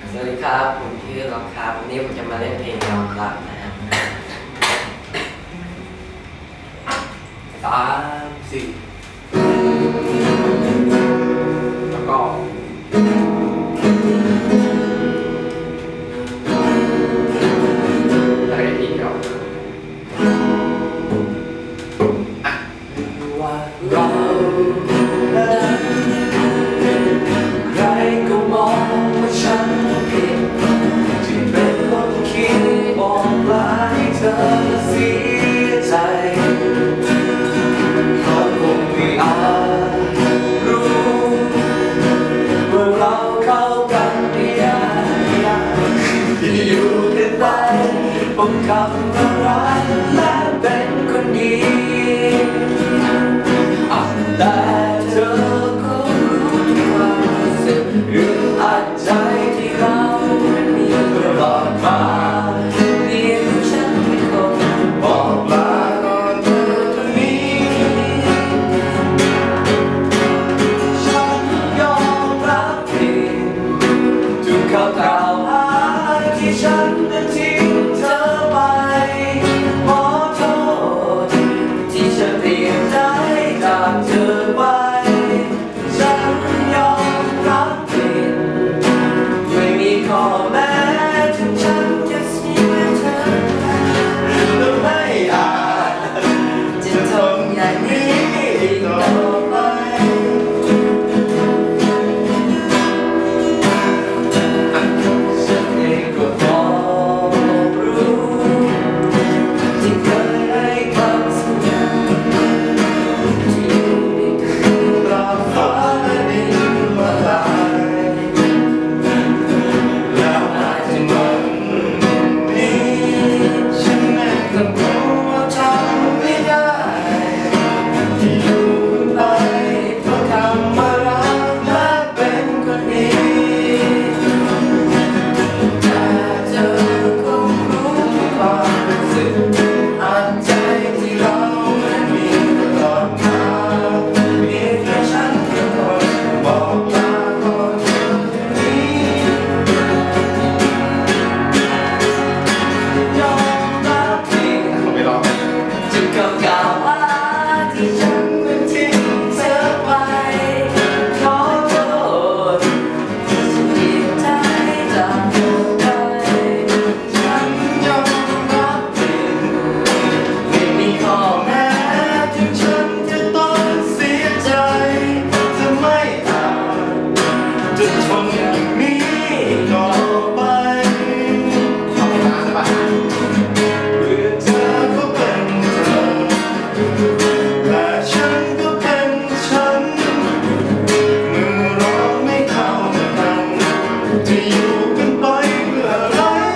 สวัสดีครับผมชื่อล็อกครับวันนี้ผมจะมาเล่นเพลงยอมรับนะฮะ 3 4แล้วก็อะไรอีกครับว่าเราใครก็มองว่าฉันผิดที่เป็นคนคิดบอกลาให้เธอเสียใจเขาคงไม่อาจรู้ว่าเราเข้ากันไม่ได้ที่อยู่กันไปผมคำว่ารักและเป็นคนดีแต่เธอก็รู้ความรู้สึกอึดอัดใจที่เราไม่มีตลอดมาเพียงฉันเป็นคนบอกลาก่อนเธอคนนี้ฉันยอมรับผิดทุกคำกล่าวหาที่ฉันนั้นทิ้งเธอไปขอโทษที่ฉันเปลี่ยนใจจากเธอไปฉันยอมรับผิดไม่มีข้อแม้ถึงฉันจะเสียเธอและไม่อาจจะทนอย่างนี้อีกต่อไปฉันเองก็พอรู้ที่เคยให้คำสัญญาที่อยู่ในคืนตราฟ้าดินละลายแล้วอาจจะวันนี้ฉันเองก็รู้ว่าทำไม่ได้ที่อยู่ไปเพราะคำว่ารักและเป็นคนดีแต่เธอคงรู้ความรู้สึกอัดใจที่เราไม่มีตลอดมาเพียงแค่ฉันเป็นคนบอกลาก่อนเธอคนนี้ยอมรับผิดผมไม่ร้องทุกคำกล่าวหาที่ฉันนั้นทิ้งเธอไปขอโทษที่ฉันเปลี่ยนใจจากเธอไปฉันยอมรับผิดไม่มีข้อแม้ที่ฉันจะต้องเสียใจจะไม่อาจจะทนอย่างนี้ต่อไปเอาไปน้ำได้ปะเพื่อเธอก็เป็นเธอและฉันก็เป็นฉันเมื่อเราไม่เข้ากันจะอยู่กันไปเพื่ออะไร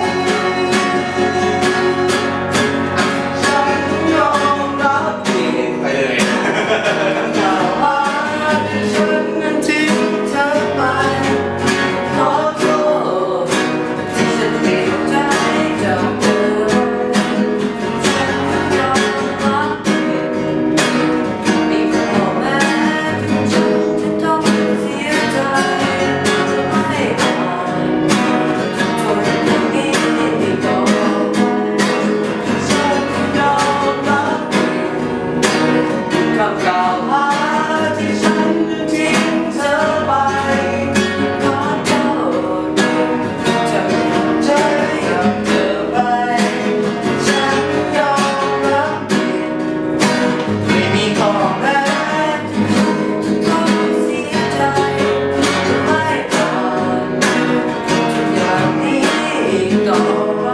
ฉันยอมรับผิดไปเลยกล่าวหาที่ฉันนั้นทิ้งเธอไปขอโทษที่ฉันเปลี่ยนใจจากเธอฉันยอมรับผิดไม่ขอแม้ถึงฉันจะต้องเสียใจไม่อาจจะทนอย่างนี้อีกต่อไปฉันยอมรับผิดคำกล่าวหาที่ฉันนั้นทิ้งเธอไปขอโทษจะเปลี่ยนใจจากเธอไปฉันยอมรับผิดไม่มีข้อแม้ที่ฉันจะต้องเสียใจไม่อาจจะอย่างนี้อีกต่อไป